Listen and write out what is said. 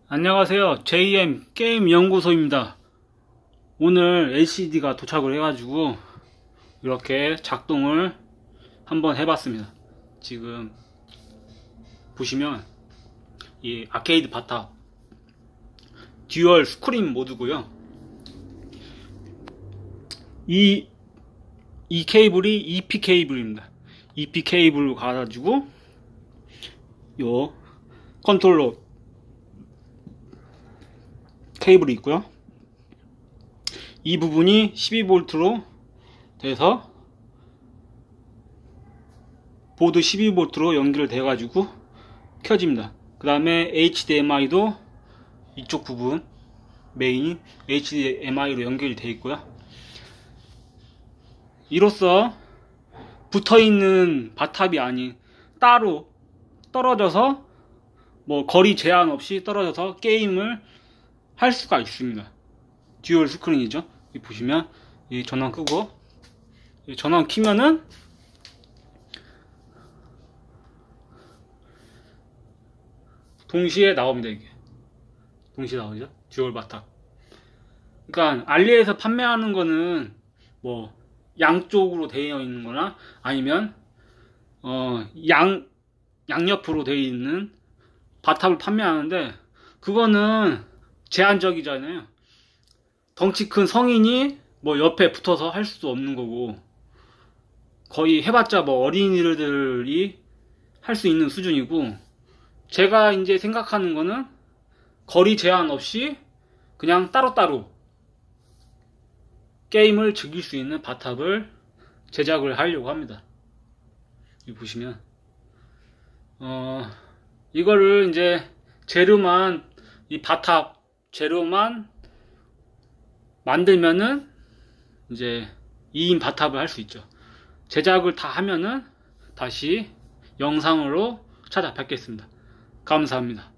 안녕하세요. JM 게임 연구소입니다. 오늘 LCD가 도착을 해가지고 이렇게 작동을 한번 해봤습니다. 지금 보시면 이 아케이드 바탑 듀얼 스크린 모드고요. 이 케이블이 EP 케이블입니다. EP 케이블로 가가지고 요 컨트롤러 케이블이 있고요. 이 부분이 12V로 돼서 보드 12V로 연결돼 가지고 켜집니다. 그 다음에 HDMI도 이쪽 부분 메인 HDMI로 연결이 되어 있고요. 이로써 붙어있는 바탑이 아닌 따로 떨어져서 뭐 거리 제한 없이 떨어져서 게임을 할 수가 있습니다. 듀얼 스크린이죠. 여기 보시면 이 전원 끄고 이 전원 키면은 동시에 나옵니다. 이게 동시에 나오죠. 듀얼 바탑. 그러니까 알리에서 판매하는 거는 뭐 양쪽으로 되어 있는 거나 아니면 양옆으로 되어 있는 바탑을 판매하는데 그거는 제한적이잖아요. 덩치 큰 성인이 뭐 옆에 붙어서 할 수도 없는 거고 거의 해봤자 뭐 어린이들이 할 수 있는 수준이고, 제가 이제 생각하는 거는 거리 제한 없이 그냥 따로따로 게임을 즐길 수 있는 바탑을 제작을 하려고 합니다. 여기 보시면 이거를 이제 재료만 이 바탑 재료만 만들면은 이제 2인 바탑을 할 수 있죠. 제작을 다 하면은 다시 영상으로 찾아뵙겠습니다. 감사합니다.